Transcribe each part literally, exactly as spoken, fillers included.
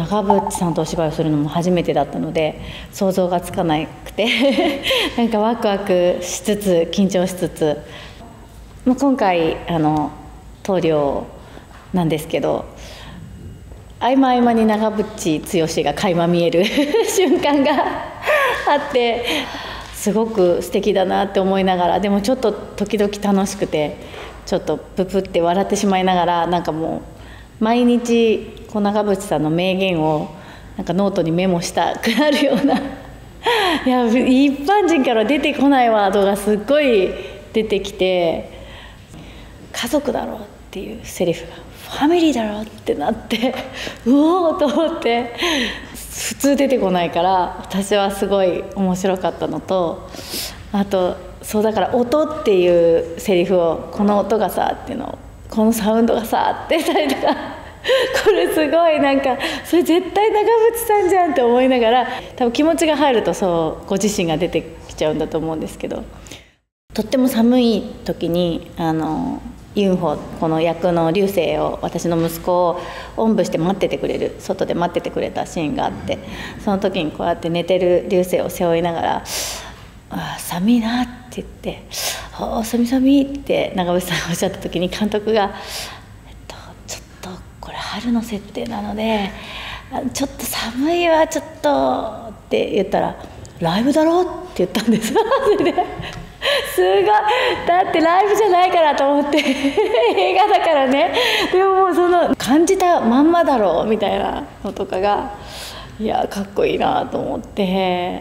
長渕さんとお芝居をするのも初めてだったので想像がつかなくてなんかワクワクしつつ緊張しつつ、まあ、今回あの棟梁なんですけど、合間合間に長渕剛が垣間見える瞬間があって、すごく素敵だなって思いながら、でもちょっと時々楽しくてちょっとププって笑ってしまいながら、なんかもう毎日こう長渕さんの名言をなんかノートにメモしたくなるようないや一般人から出てこないワードがすっごい出てきて、家族だろうっていうセリフがファミリーだろってなってうおーと思って、普通出てこないから私はすごい面白かったのと、あとそうだから音っていうセリフをこの音がさっていうのをこのサウンドがさってたりとかこれすごいなんかそれ絶対長渕さんじゃんって思いながら、多分気持ちが入るとそうご自身が出てきちゃうんだと思うんですけど、とっても寒い時にあのユンホこの役の流星を私の息子をおんぶして待っててくれる、外で待っててくれたシーンがあって、その時にこうやって寝てる流星を背負いながら「あ寒いな」って言って「おお寒い寒い」って長渕さんがおっしゃった時に監督が「えっとちょっとこれ春の設定なのでちょっと寒いわちょっと」って言ったら「ライブだろ?」って言ったんですそれですごいだってライブじゃないからと思って映画だからね、でももうその感じたまんまだろうみたいなのとかがいやかっこいいなと思って、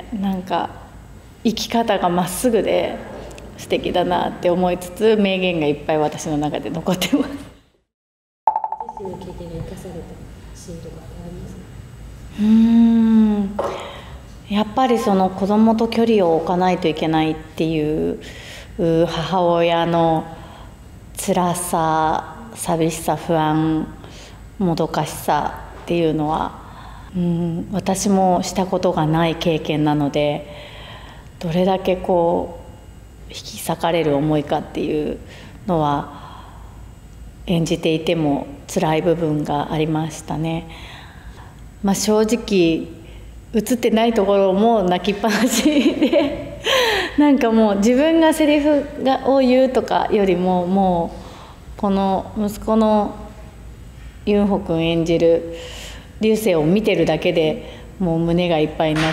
なんか生き方がまっすぐで素敵だなって思いつつ、名言がいっぱい私の中で残ってます。 自身の経験が生かされたシーンとかありますか？ うーんやっぱりその子供と距離を置かないといけないっていう母親の辛さ、寂しさ、不安、もどかしさっていうのは、うん、私もしたことがない経験なので、どれだけこう引き裂かれる思いかっていうのは演じていても辛い部分がありましたね。まあ、正直映ってないところも泣きっぱなしでなんかもう自分がセリフがを言うとかよりも、もうこの息子のユンホ君演じる流星を見てるだけでもう胸がいっぱいになって、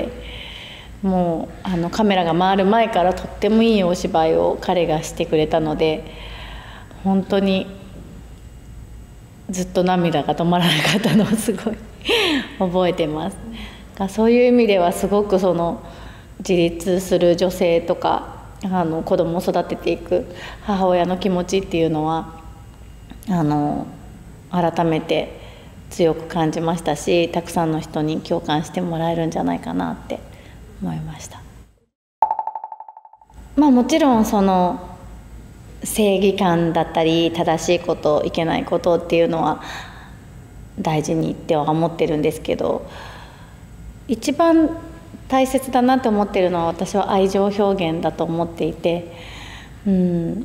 もうあのカメラが回る前からとってもいいお芝居を彼がしてくれたので、本当にずっと涙が止まらなかったのをすごい覚えてます。そういう意味ではすごくその自立する女性とかあの子供を育てていく母親の気持ちっていうのはあの改めて強く感じましたし、たくさんの人に共感してもらえるんじゃないかなって思いました。まあもちろんその正義感だったり正しいこといけないことっていうのは大事にっては思ってるんですけど、一番大切だなと思ってるのは私は愛情表現だと思っていて、うん、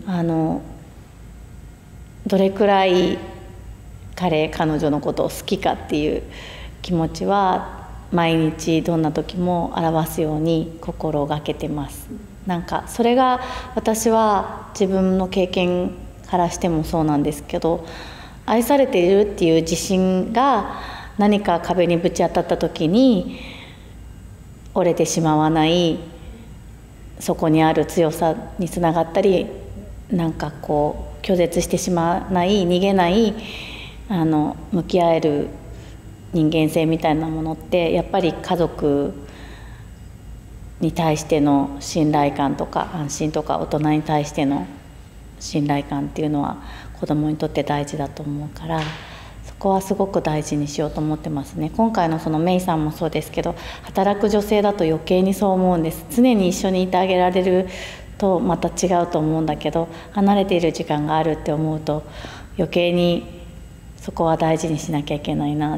あのどれくらい彼彼女のことを好きかっていう気持ちは毎日どんな時も表すように心がけてます。なんかそれが私は自分の経験からしてもそうなんですけど、愛されているっていう自信が何か壁にぶち当たった時に折れてしまわない、そこにある強さにつながったり、なんかこう拒絶してしまわない、逃げないあの向き合える人間性みたいなものって、やっぱり家族に対しての信頼感とか安心とか大人に対しての信頼感っていうのは子どもにとって大事だと思うから、そこはすごく大事にしようと思ってますね。今回のそのメイさんもそうですけど、働く女性だと余計にそう思うんです。常に一緒にいてあげられるとまた違うと思うんだけど、離れている時間があるって思うと余計にそこは大事にしなきゃいけないなって。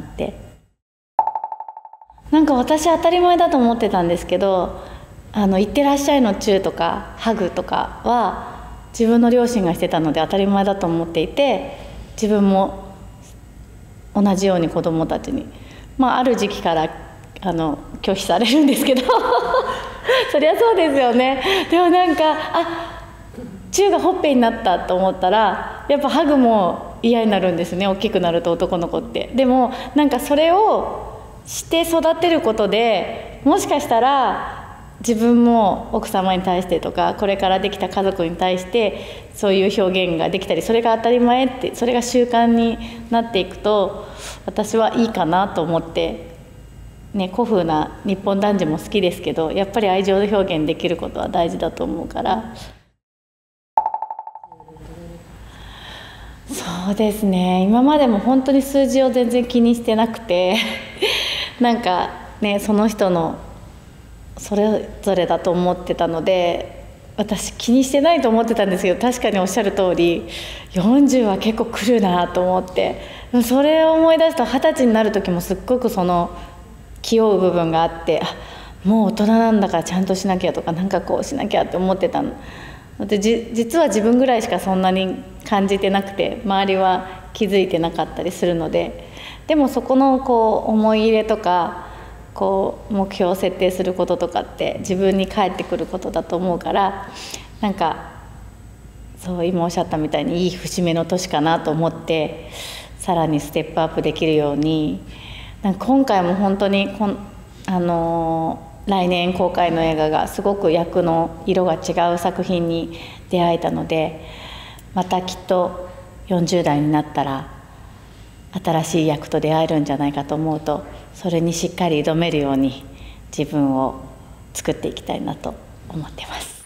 なんか私当たり前だと思ってたんですけど、あの「いってらっしゃい」のチューとかハグとかは自分の両親がしてたので当たり前だと思っていて、自分も同じように子どもたちにまあ、ある時期からあの拒否されるんですけどそりゃそうですよね。でもなんかあチューがほっぺになったと思ったらやっぱハグも嫌になるんですね、大きくなると男の子って。でもなんかそれをして育てることでもしかしたら自分も奥様に対してとかこれからできた家族に対してそういう表現ができたり、それが当たり前って、それが習慣になっていくと私はいいかなと思って、ね、古風な日本男児も好きですけど、やっぱり愛情で表現できることは大事だと思うから。そうですね、今までも本当に数字を全然気にしてなくてなんかね、その人のそれぞれだと思ってたので私気にしてないと思ってたんですけど、確かにおっしゃる通りよんじゅうは結構来るなと思って、それを思い出すと二十歳になる時もすっごくその気負う部分があって、あもう大人なんだからちゃんとしなきゃとか、なんかこうしなきゃって思ってたので、じ実は自分ぐらいしかそんなに感じてなくて周りは気づいてなかったりするので、でもそこのこう思い入れとかこう目標を設定することとかって自分に返ってくることだと思うから、なんかそう今おっしゃったみたいにいい節目の年かなと思ってさらにステップアップできるように、なんか今回も本当にこんあのー来年公開の映画がすごく役の色が違う作品に出会えたので、またきっとよんじゅう代になったら新しい役と出会えるんじゃないかと思うと、それにしっかり挑めるように自分を作っていきたいなと思ってます。